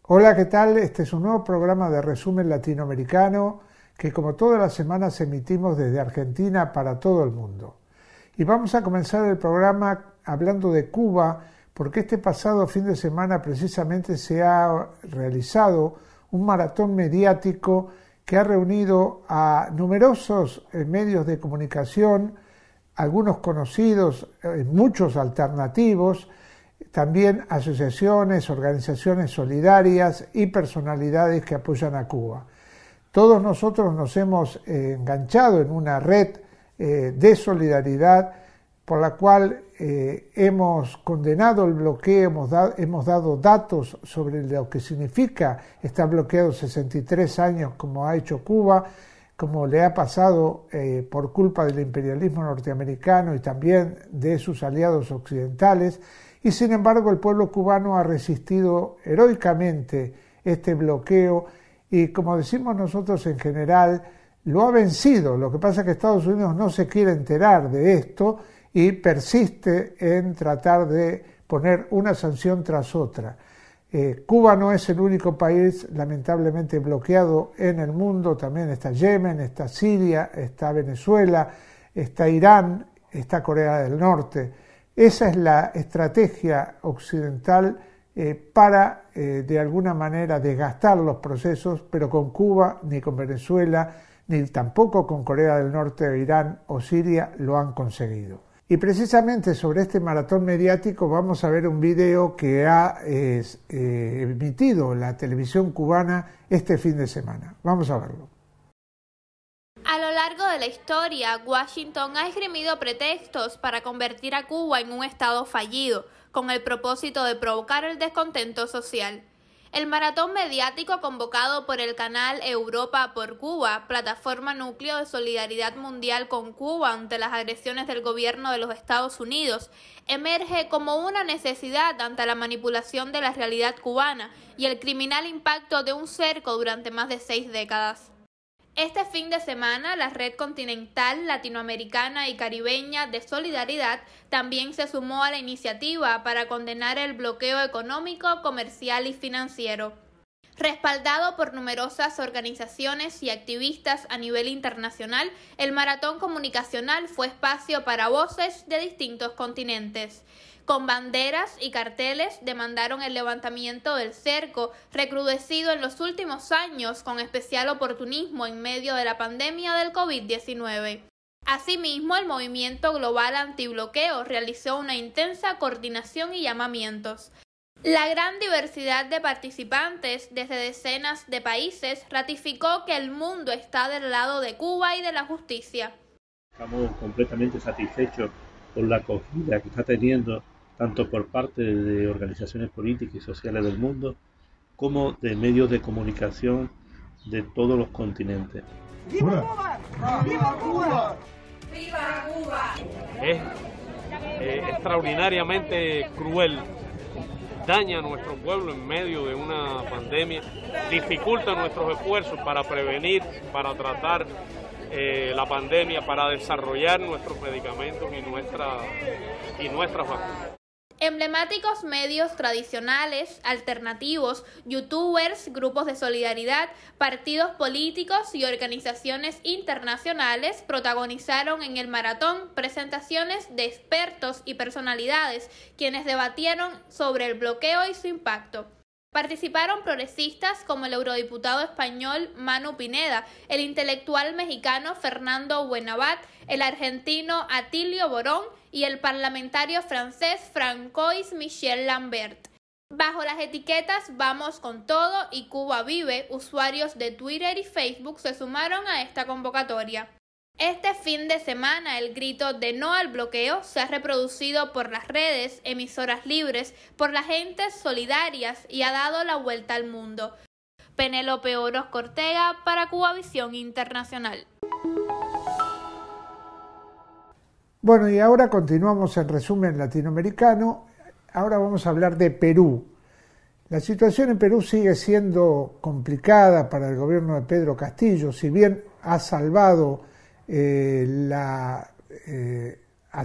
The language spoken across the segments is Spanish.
Hola, ¿qué tal? Este es un nuevo programa de resumen latinoamericano que, como todas las semanas, emitimos desde Argentina para todo el mundo. Y vamos a comenzar el programa hablando de Cuba, porque este pasado fin de semana precisamente se ha realizado un maratón mediático que ha reunido a numerosos medios de comunicación, algunos conocidos, muchos alternativos, también asociaciones, organizaciones solidarias y personalidades que apoyan a Cuba. Todos nosotros nos hemos enganchado en una red de solidaridad por la cual hemos condenado el bloqueo, hemos dado datos sobre lo que significa estar bloqueado 63 años como ha hecho Cuba, como le ha pasado por culpa del imperialismo norteamericano y también de sus aliados occidentales. Y sin embargo el pueblo cubano ha resistido heroicamente este bloqueo y, como decimos nosotros en general, lo ha vencido. Lo que pasa es que Estados Unidos no se quiere enterar de esto y persiste en tratar de poner una sanción tras otra. Cuba no es el único país lamentablemente bloqueado en el mundo, también está Yemen, está Siria, está Venezuela, está Irán, está Corea del Norte. Esa es la estrategia occidental para, de alguna manera, desgastar los procesos, pero con Cuba, ni con Venezuela, ni tampoco con Corea del Norte, Irán o Siria lo han conseguido. Y precisamente sobre este maratón mediático vamos a ver un video que ha emitido la televisión cubana este fin de semana. Vamos a verlo. A lo largo de la historia, Washington ha esgrimido pretextos para convertir a Cuba en un estado fallido, con el propósito de provocar el descontento social. El maratón mediático convocado por el canal Europa por Cuba, plataforma núcleo de solidaridad mundial con Cuba ante las agresiones del gobierno de los Estados Unidos, emerge como una necesidad ante la manipulación de la realidad cubana y el criminal impacto de un cerco durante más de 6 décadas. Este fin de semana, la Red Continental Latinoamericana y Caribeña de Solidaridad también se sumó a la iniciativa para condenar el bloqueo económico, comercial y financiero. Respaldado por numerosas organizaciones y activistas a nivel internacional, el maratón comunicacional fue espacio para voces de distintos continentes. Con banderas y carteles demandaron el levantamiento del cerco, recrudecido en los últimos años con especial oportunismo en medio de la pandemia del COVID-19. Asimismo, el Movimiento Global Antibloqueo realizó una intensa coordinación y llamamientos. La gran diversidad de participantes desde decenas de países ratificó que el mundo está del lado de Cuba y de la justicia. Estamos completamente satisfechos por la acogida que está teniendo tanto por parte de organizaciones políticas y sociales del mundo como de medios de comunicación de todos los continentes. ¡Viva Cuba! ¡Viva Cuba! ¡Viva Cuba! Es extraordinariamente cruel, daña a nuestro pueblo en medio de una pandemia, dificulta nuestros esfuerzos para prevenir, para tratar la pandemia, para desarrollar nuestros medicamentos y nuestras vacunas. Emblemáticos medios tradicionales, alternativos, youtubers, grupos de solidaridad, partidos políticos y organizaciones internacionales protagonizaron en el maratón presentaciones de expertos y personalidades quienes debatieron sobre el bloqueo y su impacto. Participaron progresistas como el eurodiputado español Manu Pineda, el intelectual mexicano Fernando Buenabat, el argentino Atilio Borón y el parlamentario francés Francois Michel Lambert. Bajo las etiquetas Vamos con Todo y Cuba Vive, usuarios de Twitter y Facebook se sumaron a esta convocatoria. Este fin de semana el grito de no al bloqueo se ha reproducido por las redes, emisoras libres, por las gentes solidarias y ha dado la vuelta al mundo. Penélope Orozco Ortega para Cubavisión Internacional. Bueno, y ahora continuamos en resumen latinoamericano. Ahora vamos a hablar de Perú. La situación en Perú sigue siendo complicada para el gobierno de Pedro Castillo, si bien ha salvado la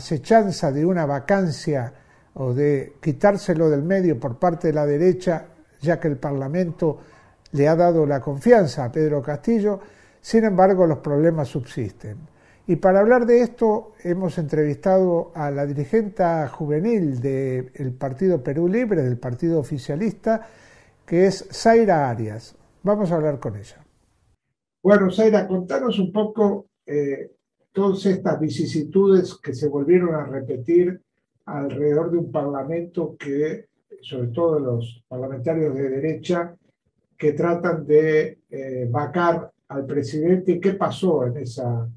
acechanza de una vacancia o de quitárselo del medio por parte de la derecha, ya que el Parlamento le ha dado la confianza a Pedro Castillo. Sin embargo, los problemas subsisten. Y para hablar de esto hemos entrevistado a la dirigente juvenil del Partido Perú Libre, del partido oficialista, que es Zaira Arias. Vamos a hablar con ella. Bueno, Zaira, contanos un poco todas estas vicisitudes que se volvieron a repetir alrededor de un parlamento que, sobre todo los parlamentarios de derecha, que tratan de vacar al presidente. ¿Y qué pasó en esa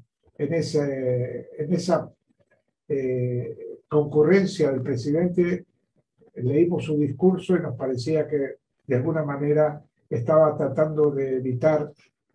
concurrencia del presidente? Leímos su discurso y nos parecía que de alguna manera estaba tratando de evitar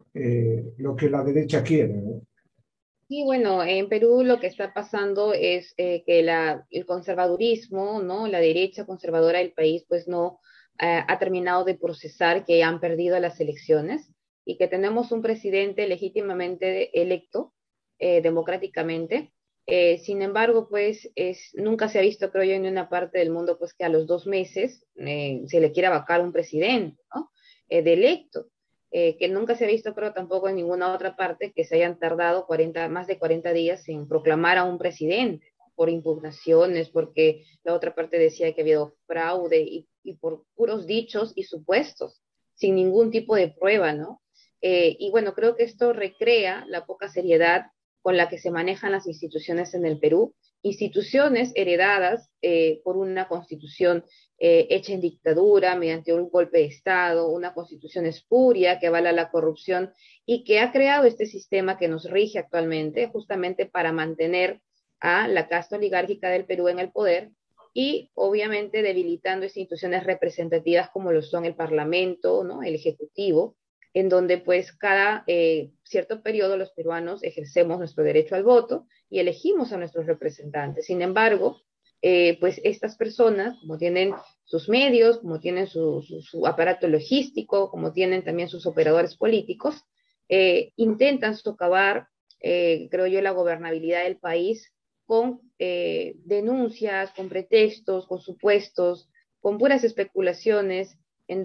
lo que la derecha quiere, ¿no? Sí, bueno, en Perú lo que está pasando es que el conservadurismo, ¿no? La derecha conservadora del país, pues no ha terminado de procesar que han perdido las elecciones y que tenemos un presidente legítimamente electo, democráticamente. Sin embargo, pues nunca se ha visto, creo yo, en una parte del mundo, pues que a los 2 meses se le quiera vacar un presidente, ¿no? De electo. Que nunca se ha visto, creo, tampoco en ninguna otra parte que se hayan tardado más de 40 días en proclamar a un presidente, ¿no? Por impugnaciones, porque la otra parte decía que había habido fraude y por puros dichos y supuestos, sin ningún tipo de prueba, ¿no? Y bueno, creo que esto recrea la poca seriedad con la que se manejan las instituciones en el Perú, instituciones heredadas por una constitución hecha en dictadura, mediante un golpe de Estado, una constitución espuria que avala la corrupción y que ha creado este sistema que nos rige actualmente, justamente para mantener a la casta oligárquica del Perú en el poder y obviamente debilitando instituciones representativas como lo son el Parlamento, ¿no? El Ejecutivo, en donde pues cada cierto periodo los peruanos ejercemos nuestro derecho al voto y elegimos a nuestros representantes. Sin embargo, pues estas personas, como tienen sus medios, como tienen su aparato logístico, como tienen también sus operadores políticos, intentan socavar, creo yo, la gobernabilidad del país con denuncias, con pretextos, con supuestos, con puras especulaciones, en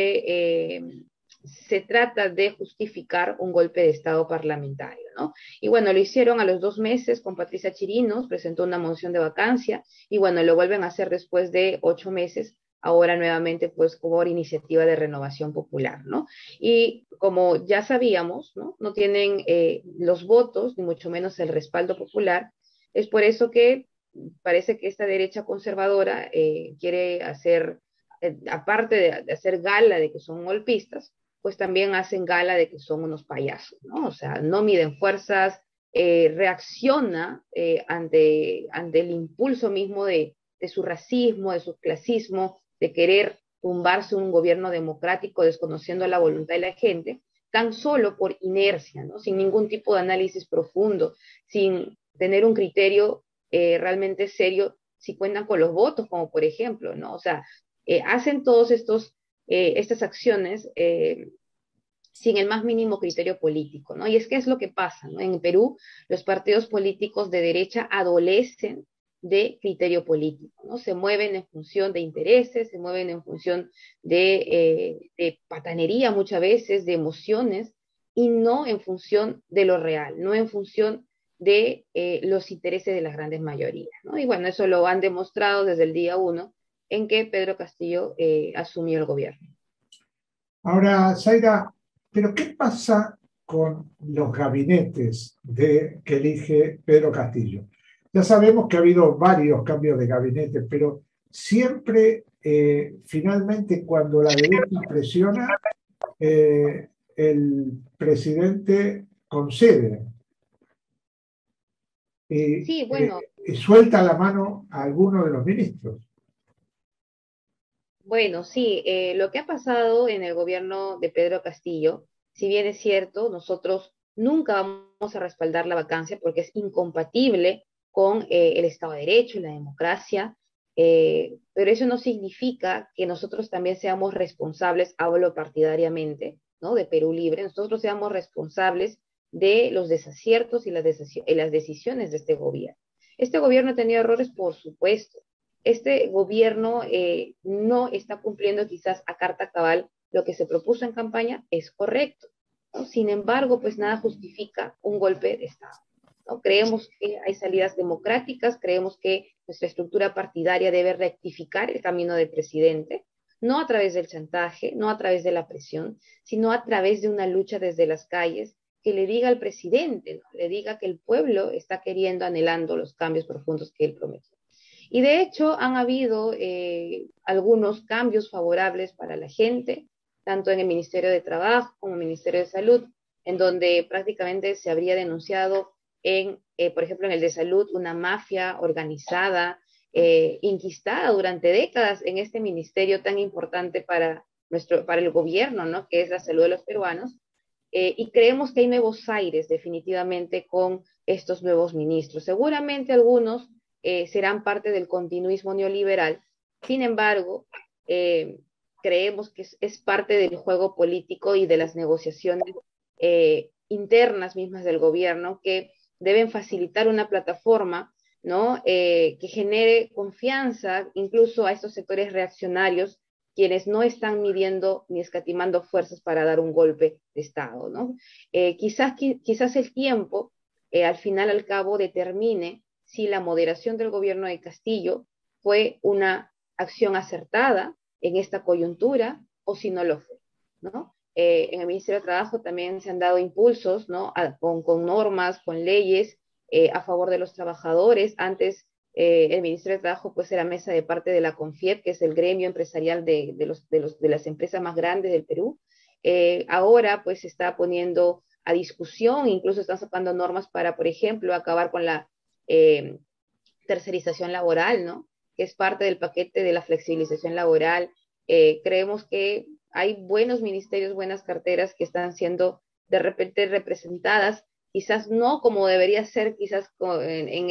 donde se trata de justificar un golpe de Estado parlamentario, ¿no? Y bueno, lo hicieron a los 2 meses con Patricia Chirinos, presentó una moción de vacancia, y bueno, lo vuelven a hacer después de 8 meses, ahora nuevamente pues por iniciativa de Renovación Popular, ¿no? Y como ya sabíamos, ¿no? No tienen los votos, ni mucho menos el respaldo popular, es por eso que parece que esta derecha conservadora quiere hacer, aparte de hacer gala de que son golpistas, pues también hacen gala de que son unos payasos, ¿no? O sea, no miden fuerzas, reacciona ante el impulso mismo de su racismo, de su clasismo, de querer tumbarse un gobierno democrático desconociendo la voluntad de la gente, tan solo por inercia, ¿no? Sin ningún tipo de análisis profundo, sin tener un criterio realmente serio, si cuentan con los votos, como por ejemplo, ¿no? O sea, hacen todos estas acciones sin el más mínimo criterio político, ¿no? Y es que es lo que pasa, ¿no? En Perú, los partidos políticos de derecha adolecen de criterio político, ¿no? Se mueven en función de intereses, se mueven en función de patanería muchas veces, de emociones, y no en función de lo real, no en función de los intereses de las grandes mayorías, ¿no? Y bueno, eso lo han demostrado desde el día 1 en que Pedro Castillo asumió el gobierno. Ahora, Zaira, ¿pero qué pasa con los gabinetes que elige Pedro Castillo? Ya sabemos que ha habido varios cambios de gabinete, pero siempre, finalmente, cuando la derecha presiona, el presidente concede Sí, bueno. Y suelta la mano a alguno de los ministros. Bueno, sí, lo que ha pasado en el gobierno de Pedro Castillo, si bien es cierto, nosotros nunca vamos a respaldar la vacancia porque es incompatible con el Estado de Derecho y la democracia, pero eso no significa que nosotros también seamos responsables, hablo partidariamente, ¿no? De Perú Libre, nosotros seamos responsables de los desaciertos y las decisiones de este gobierno. Este gobierno ha tenido errores, por supuesto. este gobierno no está cumpliendo quizás a carta cabal lo que se propuso en campaña, es correcto, ¿no? Sin embargo, pues nada justifica un golpe de Estado, ¿no? Creemos que hay salidas democráticas, creemos que nuestra estructura partidaria debe rectificar el camino del presidente, no a través del chantaje, no a través de la presión, sino a través de una lucha desde las calles que le diga al presidente, ¿no? Le diga que el pueblo está queriendo, anhelando los cambios profundos que él prometió. Y de hecho han habido algunos cambios favorables para la gente, tanto en el Ministerio de Trabajo como en el Ministerio de Salud, en donde prácticamente se habría denunciado por ejemplo, en el de salud, una mafia organizada, inquistada durante décadas en este ministerio tan importante para el gobierno, ¿no? Que es la salud de los peruanos. Y creemos que hay nuevos aires definitivamente con estos nuevos ministros. Seguramente algunos serán parte del continuismo neoliberal. Sin embargo, creemos que es parte del juego político y de las negociaciones internas mismas del gobierno que deben facilitar una plataforma, ¿no? Que genere confianza incluso a estos sectores reaccionarios, quienes no están midiendo ni escatimando fuerzas para dar un golpe de Estado, ¿no? Quizás el tiempo, al final, al cabo, determine si la moderación del gobierno de Castillo fue una acción acertada en esta coyuntura o si no lo fue, ¿no? En el Ministerio de Trabajo también se han dado impulsos, ¿no? Con normas, con leyes a favor de los trabajadores. Antes el Ministerio de Trabajo pues era mesa de parte de la CONFIEP, que es el gremio empresarial de las empresas más grandes del Perú. Ahora pues se está poniendo a discusión, incluso están sacando normas para, por ejemplo, acabar con la tercerización laboral, ¿no? Que es parte del paquete de la flexibilización laboral. Creemos que hay buenos ministerios, buenas carteras que están siendo de repente representadas, quizás no como debería ser, quizás en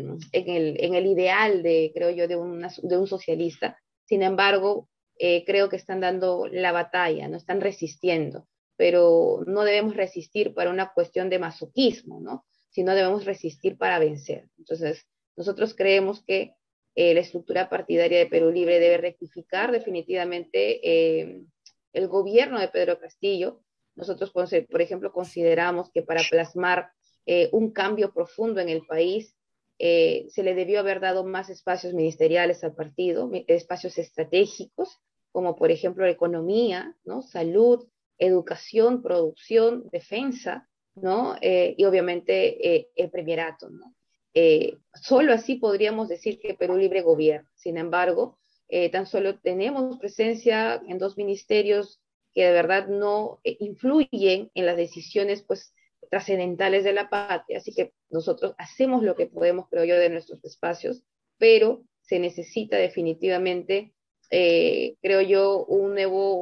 el ideal creo yo, de un socialista. Sin embargo, creo que están dando la batalla, no están resistiendo, pero no debemos resistir para una cuestión de masoquismo, ¿no? Sino debemos resistir para vencer. Entonces, nosotros creemos que la estructura partidaria de Perú Libre debe rectificar definitivamente el gobierno de Pedro Castillo. Nosotros, por ejemplo, consideramos que para plasmar un cambio profundo en el país, se le debió haber dado más espacios ministeriales al partido, espacios estratégicos, como por ejemplo economía, ¿no? Salud, educación, producción, defensa, ¿no? Y obviamente el premierato, ¿no? Solo así podríamos decir que Perú Libre gobierna. Sin embargo, tan solo tenemos presencia en dos ministerios que de verdad no influyen en las decisiones pues trascendentales de la patria, así que nosotros hacemos lo que podemos, creo yo, de nuestros espacios, pero se necesita definitivamente, creo yo, una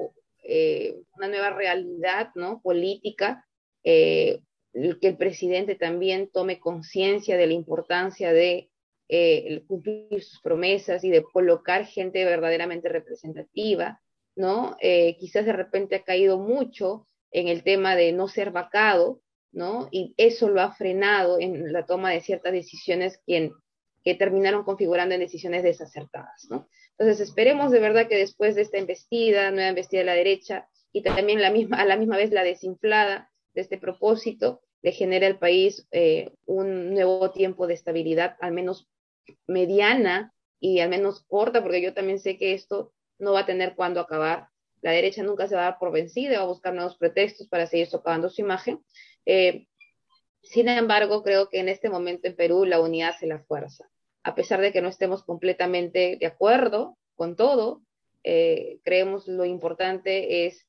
nueva realidad, ¿no? Política, que el presidente también tome conciencia de la importancia de cumplir sus promesas y de colocar gente verdaderamente representativa, ¿no? Quizás de repente ha caído mucho en el tema de no ser vacado, ¿no? Y eso lo ha frenado en la toma de ciertas decisiones que terminaron configurando en decisiones desacertadas, ¿no? Entonces esperemos de verdad que después de esta nueva embestida de la derecha, y también a la misma vez la desinflada de este propósito, le genere al país un nuevo tiempo de estabilidad, al menos mediana y al menos corta, porque yo también sé que esto no va a tener cuándo acabar. La derecha nunca se va a dar por vencida, va a buscar nuevos pretextos para seguir socavando su imagen. Sin embargo, creo que en este momento en Perú la unidad hace la fuerza. A pesar de que no estemos completamente de acuerdo con todo, creemos lo importante es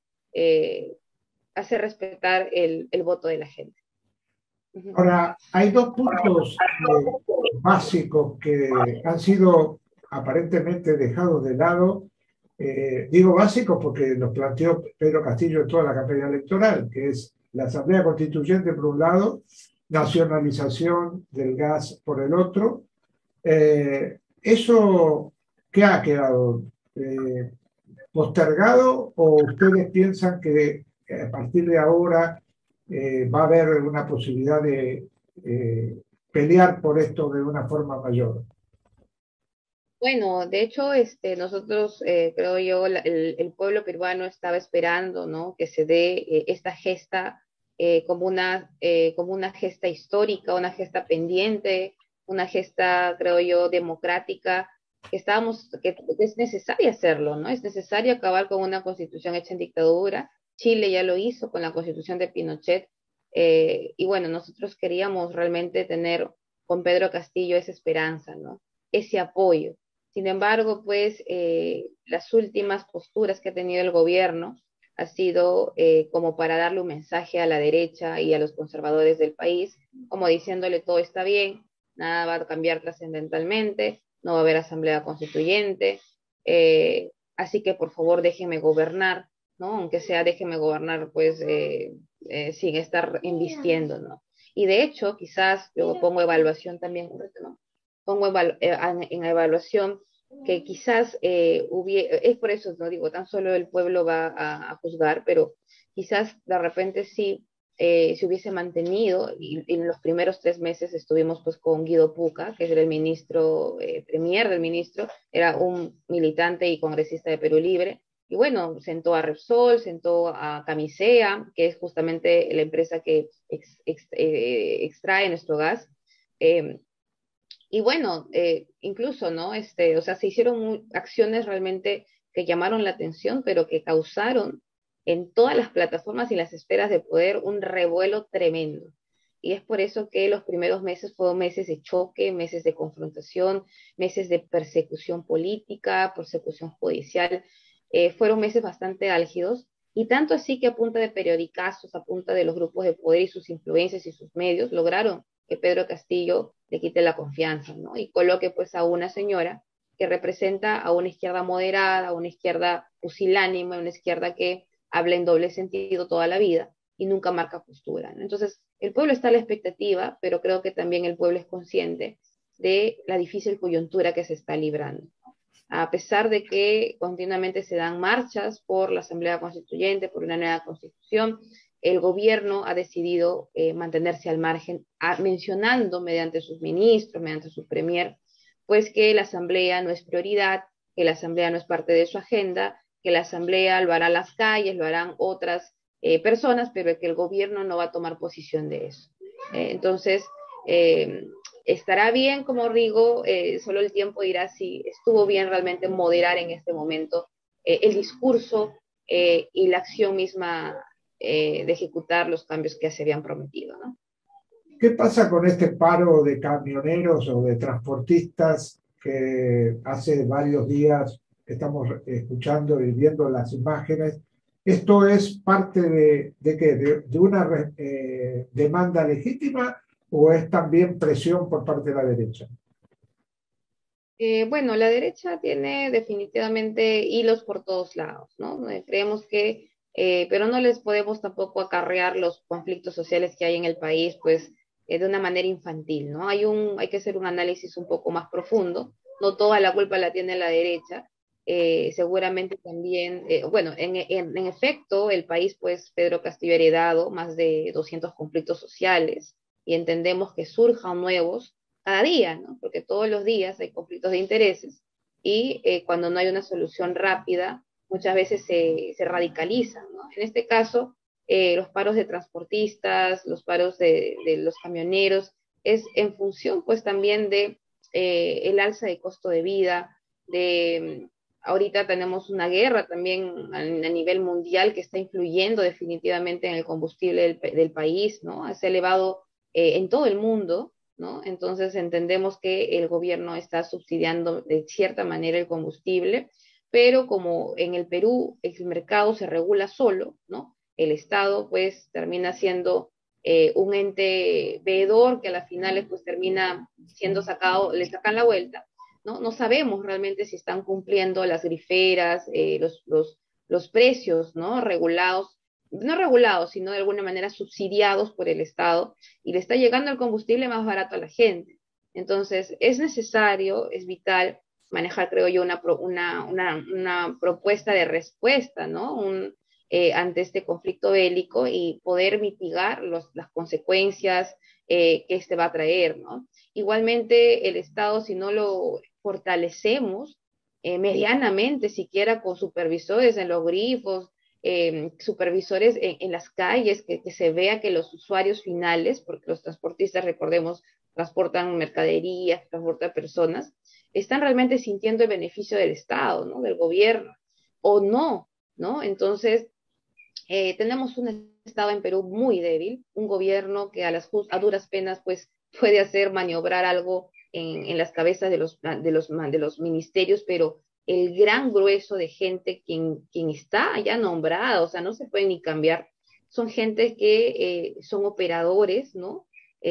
hacer respetar el voto de la gente. Ahora, hay dos puntos básicos que han sido aparentemente dejados de lado. Digo básicos porque los planteó Pedro Castillo en toda la campaña electoral, que es la Asamblea Constituyente por un lado, nacionalización del gas por el otro. ¿Eso qué ha quedado? ¿Postergado o ustedes piensan que a partir de ahora va a haber una posibilidad de pelear por esto de una forma mayor? Bueno, de hecho, nosotros, creo yo, el pueblo peruano estaba esperando, ¿no? Que se dé esta gesta como una gesta histórica, una gesta pendiente, una gesta, creo yo, democrática, que es necesario hacerlo, ¿no? Es necesario acabar con una constitución hecha en dictadura. Chile ya lo hizo con la constitución de Pinochet, y bueno, nosotros queríamos realmente tener con Pedro Castillo esa esperanza, ¿no? Ese apoyo. Sin embargo, pues las últimas posturas que ha tenido el gobierno ha sido como para darle un mensaje a la derecha y a los conservadores del país, como diciéndole todo está bien, nada va a cambiar trascendentalmente, no va a haber asamblea constituyente, así que por favor déjenme gobernar, ¿no? Aunque sea déjenme gobernar pues sin estar invistiendo, ¿no? Y de hecho, quizás yo pongo evaluación también, ¿no? Pongo en evaluación que quizás es por eso, no digo, tan solo el pueblo va a juzgar, pero quizás de repente sí se hubiese mantenido, y en los primeros 3 meses estuvimos pues con Guido Puca, que era el ministro, premier del ministro, era un militante y congresista de Perú Libre, y bueno, sentó a Repsol, sentó a Camisea, que es justamente la empresa que extrae nuestro gas, eh, y bueno, incluso, ¿no? O sea, se hicieron acciones realmente que llamaron la atención, pero que causaron en todas las plataformas y las esferas de poder un revuelo tremendo. Y es por eso que los primeros meses fueron meses de choque, meses de confrontación, meses de persecución política, persecución judicial. Fueron meses bastante álgidos, y tanto así que a punta de periodicazos, a punta de los grupos de poder y sus influencias y sus medios, lograron que Pedro Castillo le quite la confianza, ¿no? Y coloque pues a una señora que representa a una izquierda moderada, a una izquierda pusilánime, a una izquierda que habla en doble sentido toda la vida y nunca marca postura, ¿no? Entonces, el pueblo está a la expectativa, pero creo que también el pueblo es consciente de la difícil coyuntura que se está librando. A pesar de que continuamente se dan marchas por la Asamblea Constituyente, por una nueva constitución, el gobierno ha decidido mantenerse al margen, mencionando mediante sus ministros, mediante su premier, pues que la asamblea no es prioridad, que la asamblea no es parte de su agenda, que la asamblea lo harán las calles, lo harán otras personas, pero que el gobierno no va a tomar posición de eso. Entonces, estará bien, como digo, solo el tiempo dirá si estuvo bien realmente moderar en este momento el discurso y la acción misma de ejecutar los cambios que se habían prometido, ¿no? ¿Qué pasa con este paro de camioneros o de transportistas que hace varios días estamos escuchando y viendo las imágenes? ¿Esto es parte de qué? ¿De una demanda legítima o es también presión por parte de la derecha? Bueno, la derecha tiene definitivamente hilos por todos lados, ¿no? Creemos que, pero no les podemos tampoco acarrear los conflictos sociales que hay en el país, pues, de una manera infantil, ¿no? Hay que hacer un análisis un poco más profundo. No toda la culpa la tiene la derecha. Seguramente también, bueno, en efecto, el país, pues, Pedro Castillo ha heredado más de 200 conflictos sociales, y entendemos que surjan nuevos cada día, ¿no? Porque todos los días hay conflictos de intereses, y cuando no hay una solución rápida, muchas veces se radicalizan, ¿no? En este caso, los paros de transportistas, los paros de los camioneros, es en función pues también de el alza de costo de vida, de ahorita tenemos una guerra también a nivel mundial que está influyendo definitivamente en el combustible del país, ¿no? Se ha elevado en todo el mundo, ¿no? Entonces entendemos que el gobierno está subsidiando de cierta manera el combustible, pero como en el Perú el mercado se regula solo, ¿no? El Estado pues termina siendo un ente veedor que a las finales pues termina siendo sacado, le sacan la vuelta, ¿no? No sabemos realmente si están cumpliendo las griferas, los precios, ¿no? Regulados, no regulados, sino de alguna manera subsidiados por el Estado, y le está llegando el combustible más barato a la gente. Entonces, es necesario, es vital manejar, creo yo, una propuesta de respuesta, ¿no? Ante este conflicto bélico, y poder mitigar las consecuencias que este va a traer, ¿no? Igualmente, el Estado, si no lo fortalecemos medianamente, siquiera con supervisores en los grifos, supervisores en las calles, que se vea que los usuarios finales, porque los transportistas, recordemos, transportan mercaderías, transportan personas, están realmente sintiendo el beneficio del Estado, ¿no? Del gobierno, o no, ¿no? Entonces, tenemos un Estado en Perú muy débil, un gobierno que a duras penas pues puede hacer maniobrar algo en las cabezas de los ministerios, pero el gran grueso de gente quien está ya nombrada, o sea, no se pueden ni cambiar, son gente que son operadores, ¿no?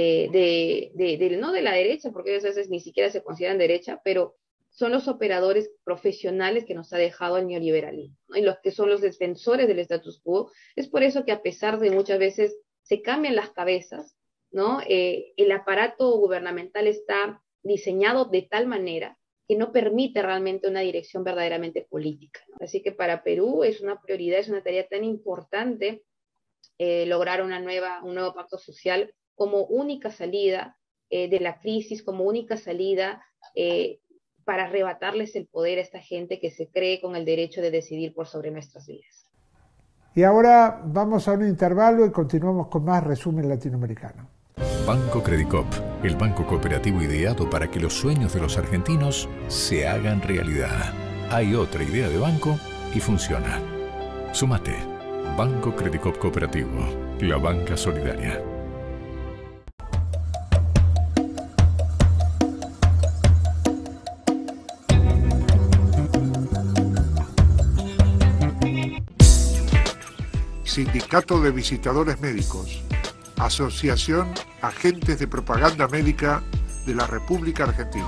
No de la derecha, porque a veces ni siquiera se consideran derecha, pero son los operadores profesionales que nos ha dejado el neoliberalismo, ¿no? Y los que son los defensores del status quo. Es por eso que a pesar de muchas veces se cambian las cabezas, ¿no? El aparato gubernamental está diseñado de tal manera que no permite realmente una dirección verdaderamente política, ¿no? Así que para Perú es una prioridad, es una tarea tan importante lograr un nuevo pacto social como única salida de la crisis, como única salida para arrebatarles el poder a esta gente que se cree con el derecho de decidir por sobre nuestras vidas. Y ahora vamos a un intervalo y continuamos con más Resumen Latinoamericano. Banco Credicop, el banco cooperativo ideado para que los sueños de los argentinos se hagan realidad. Hay otra idea de banco y funciona. Súmate. Banco Credicop Cooperativo, la banca solidaria. Sindicato de Visitadores Médicos, Asociación Agentes de Propaganda Médica de la República Argentina.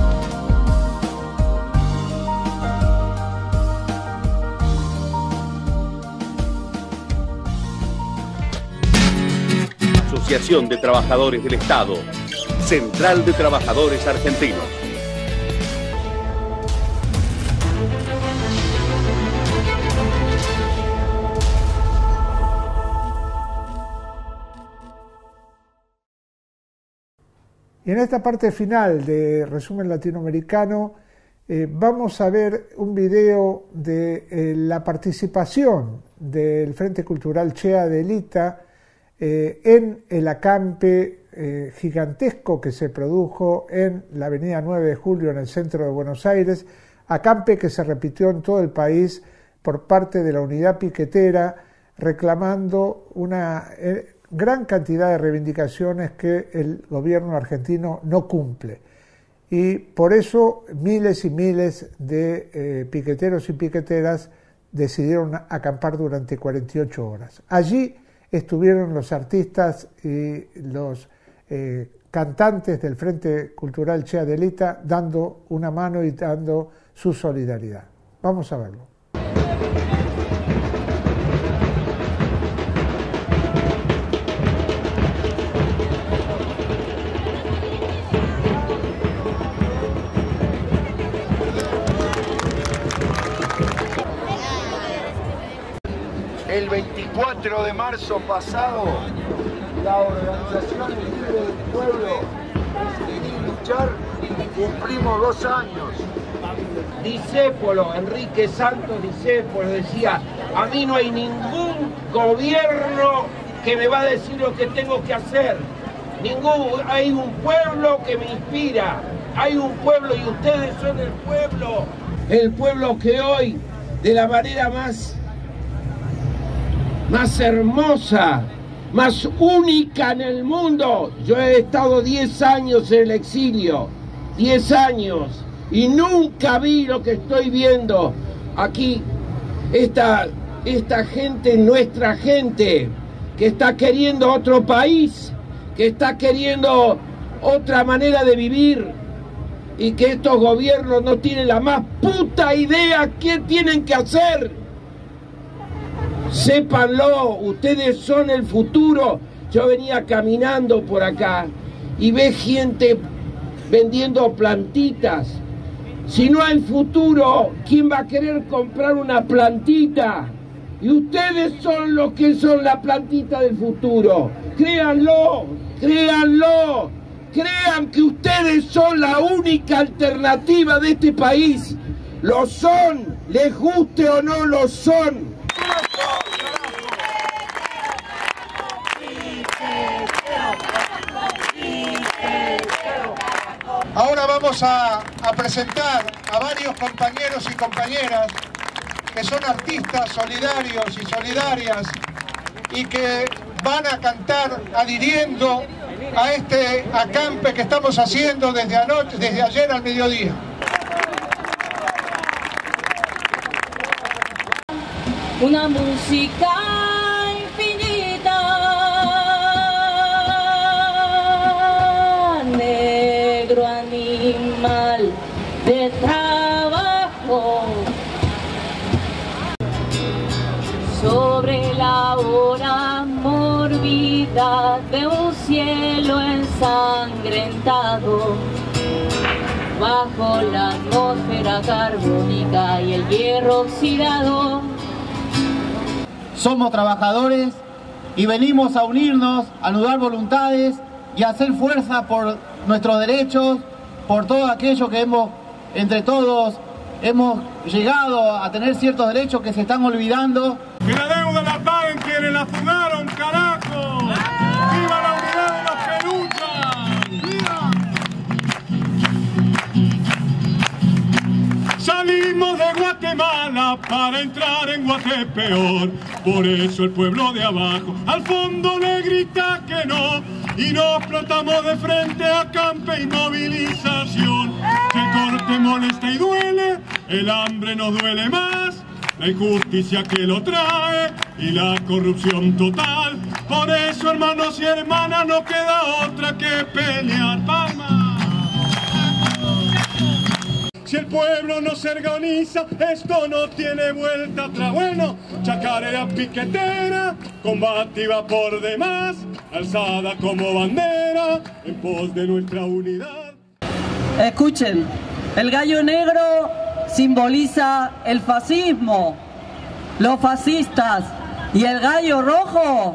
Asociación de Trabajadores del Estado, Central de Trabajadores Argentinos. Y en esta parte final de Resumen Latinoamericano vamos a ver un video de la participación del Frente Cultural Chea de Elita en el acampe gigantesco que se produjo en la avenida 9 de Julio en el centro de Buenos Aires, acampe que se repitió en todo el país por parte de la unidad piquetera reclamando una gran cantidad de reivindicaciones que el gobierno argentino no cumple. Y por eso miles y miles de piqueteros y piqueteras decidieron acampar durante 48 horas. Allí estuvieron los artistas y los cantantes del Frente Cultural Chea de Elita dando una mano y dando su solidaridad. Vamos a verlo. El 24 de marzo pasado, la Organización Libre del Pueblo Decidir Luchar cumplimos 2 años. Discépolo, Enrique Santos Discépolo decía: a mí no hay ningún gobierno que me va a decir lo que tengo que hacer. Hay un pueblo que me inspira, hay un pueblo y ustedes son el pueblo que hoy, de la manera más hermosa, más única en el mundo. Yo he estado 10 años en el exilio, 10 años, y nunca vi lo que estoy viendo aquí. Esta gente, nuestra gente, que está queriendo otro país, que está queriendo otra manera de vivir, y que estos gobiernos no tienen la más puta idea qué tienen que hacer. Sépanlo, ustedes son el futuro. Yo venía caminando por acá y ve gente vendiendo plantitas. Si no hay futuro, ¿quién va a querer comprar una plantita? Y ustedes son los que son la plantita del futuro. Créanlo, créanlo. crean que ustedes son la única alternativa de este país. Lo son, les guste o no lo son. Ahora vamos a presentar a varios compañeros y compañeras que son artistas solidarios y solidarias y que van a cantar adhiriendo a este acampe que estamos haciendo desde ayer al mediodía. Una música infinita, negro animal de trabajo, sobre la hora mórbida de un cielo ensangrentado, bajo la atmósfera carbónica y el hierro oxidado. Somos trabajadores y venimos a unirnos, a anudar voluntades y a hacer fuerza por nuestros derechos, por todo aquello que entre todos hemos llegado a tener ciertos derechos que se están olvidando. Que la deuda la paguen quienes la fundaron, carajo. ¡Viva la unidad de los que luchan! ¡Viva! Salimos de Guatemala para entrar en Guatepeor. Por eso el pueblo de abajo al fondo le grita que no. Y nos plantamos de frente a acampe y movilización. Que corte molesta y duele, el hambre nos duele más. La injusticia que lo trae y la corrupción total. Por eso, hermanos y hermanas, no queda otra que pelear. ¡Palmas! Si el pueblo no se organiza, esto no tiene vuelta atrás. Bueno, chacarera piquetera, combativa por demás, alzada como bandera en pos de nuestra unidad. Escuchen, el gallo negro simboliza el fascismo, los fascistas, y el gallo rojo,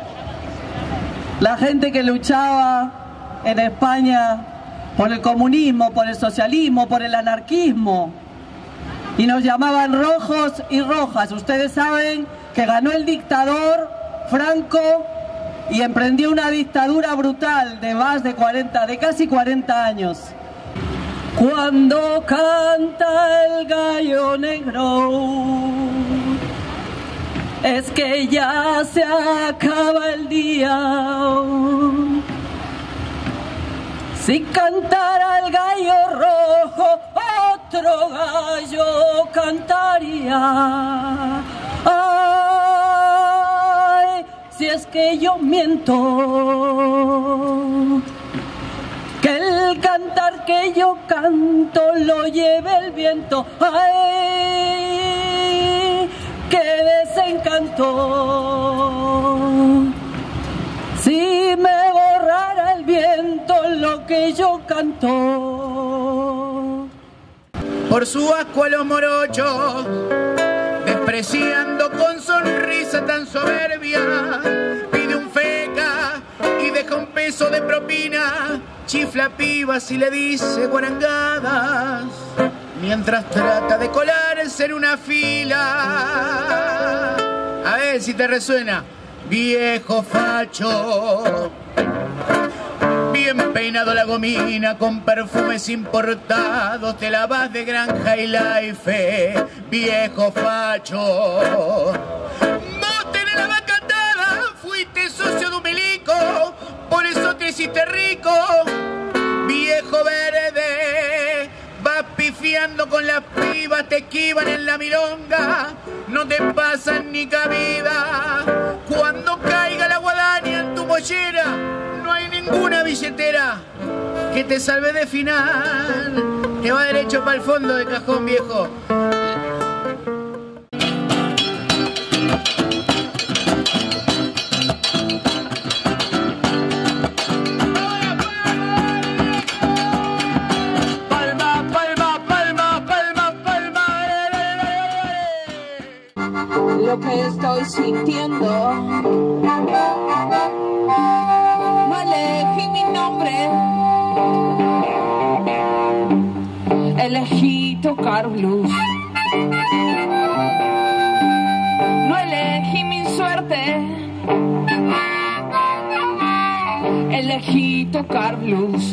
la gente que luchaba en España por el comunismo, por el socialismo, por el anarquismo, y nos llamaban rojos y rojas. Ustedes saben que ganó el dictador Franco y emprendió una dictadura brutal de casi 40 años. Cuando canta el gallo negro, es que ya se acaba el día. Si cantara el gallo rojo, otro gallo cantaría. Ay, si es que yo miento, que el cantar que yo canto lo lleve el viento. ¡Ay, qué desencanto! Si me borrara el viento lo que yo canto. Por su asco a los morochos, despreciando con sonrisa tan soberbia, pide un feca y deja un peso de propina, chifla pibas y le dice guarangadas, mientras trata de colarse en una fila. A ver si te resuena. Viejo facho, bien peinado la gomina, con perfumes importados, te la vas de Granja y Life. Viejo facho, vos tenés la vaca atada, fuiste socio de un milico, por eso te hiciste rico. Viejo verde, vas pifiando con las pibas, te esquivan en la milonga, no te pasan ni cabida. Cuando caiga la guadaña en tu mollera, no hay ninguna billetera que te salve de final. Te va derecho para el fondo del cajón, viejo. Lo que estoy sintiendo, no elegí mi nombre, Elegí tocar blues. No elegí mi suerte. Elegí tocar blues.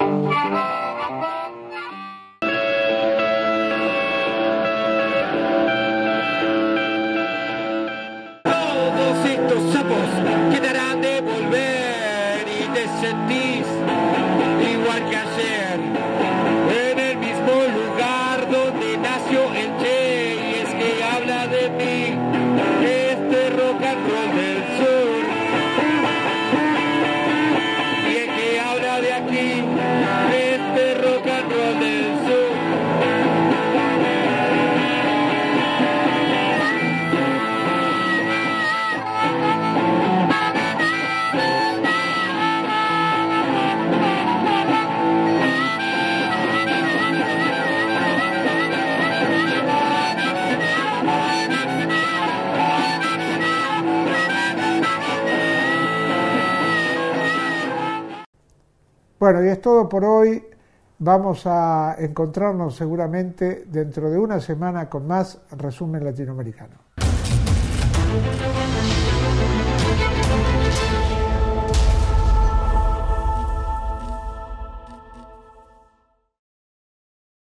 Todos estos sapos quedarán de volver y te sentís igual que ayer, en el mismo lugar donde nació el Che, y es que habla de mí este rock and roll del sur, y es que habla de aquí este rock and roll del sur. Bueno, y es todo por hoy. Vamos a encontrarnos seguramente dentro de una semana con más Resumen Latinoamericano.